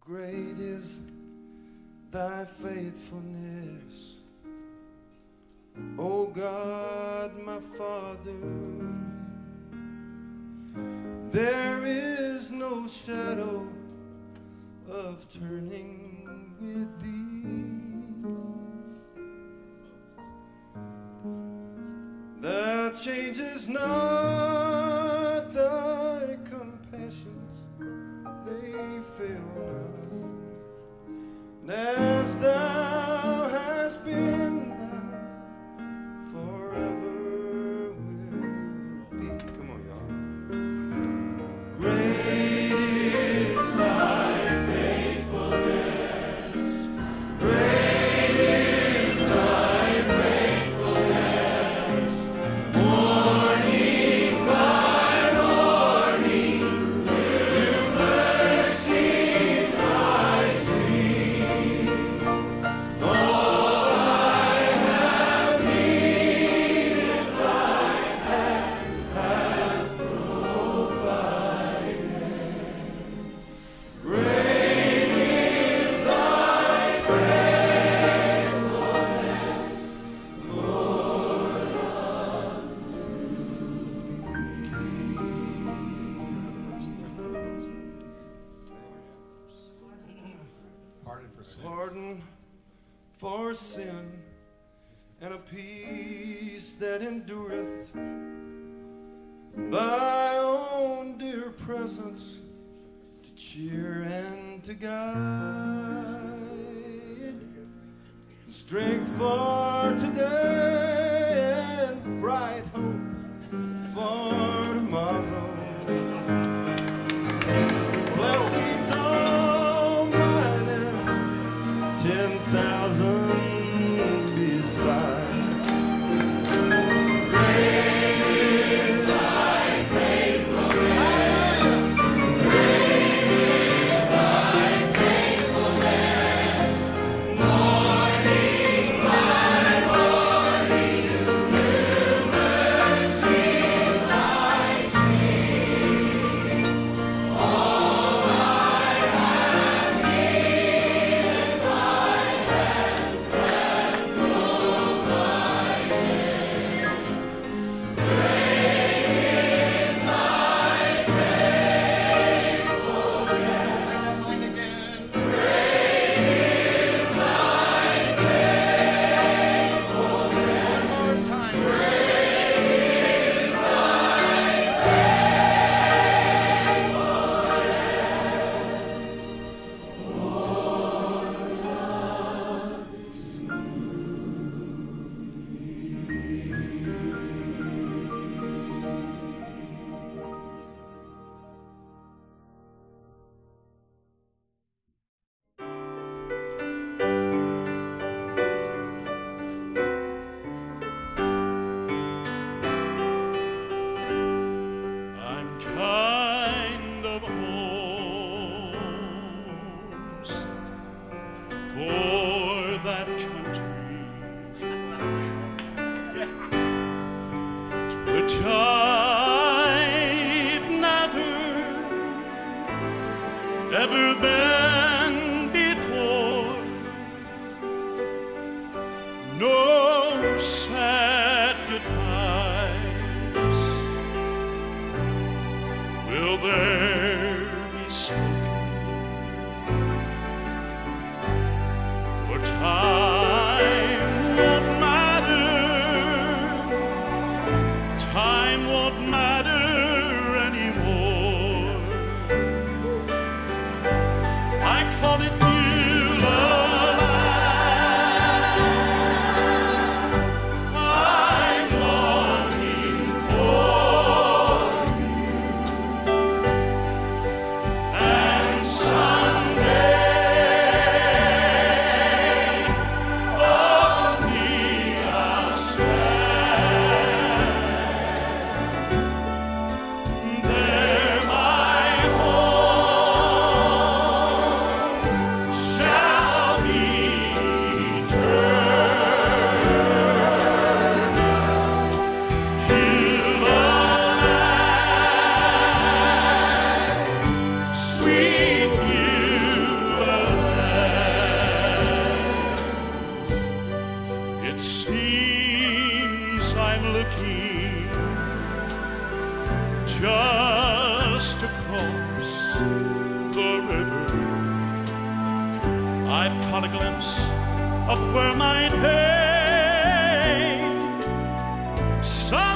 Great is thy faithfulness, O God, my Father. There is no shadow of turning with thee. Thou changes not, thy compassions, they fail not. And as thou hast been, thou forever will be. Come on, y'all. Great is thy faithfulness. Great is thy faithfulness. Morning by morning, new mercies I see. Pardon for sin and a peace that endureth, thy own dear presence to cheer and to guide, strength for today and bright hope for tomorrow. Blessings all mine and 10,000 beside. Great is thy faithfulness. Great is thy faithfulness. Morning by morning, new mercies I see. All I have needed, thy hand hath provided. Great is thy faithfulness. Great is thy faithfulness. Great is I'm kind of homesick for that country to which I've never ever been before. No sad goodbyes will there be spoken, for time won't matter, time won't matter anymore. I call it Beulah. I'm longing for you, and someday only I'll stand just across the river. I've caught a glimpse of where my pain